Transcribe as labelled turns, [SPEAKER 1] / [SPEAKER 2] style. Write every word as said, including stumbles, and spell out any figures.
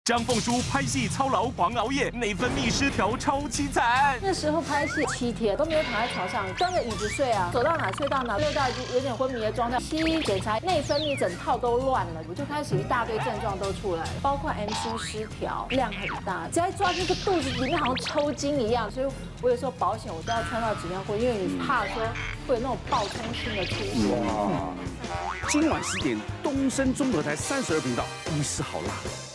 [SPEAKER 1] 张凤书拍戏操劳狂熬夜，内分泌失调超凄惨。
[SPEAKER 2] 那时候拍戏七天都没有躺在床上，端着椅子睡啊，走到哪睡到哪，睡到已经有点昏迷的状态。西医检查内分泌整套都乱了，我就开始一大堆症状都出来了，包括 M C 失调，量很大，只要一抓那个肚子里面好像抽筋一样，所以我有时候保险我都要穿到纸尿裤，因为你怕说会有那种爆冲性的出血。
[SPEAKER 3] 今晚十点，东森综合台三十二频道，医师好辣。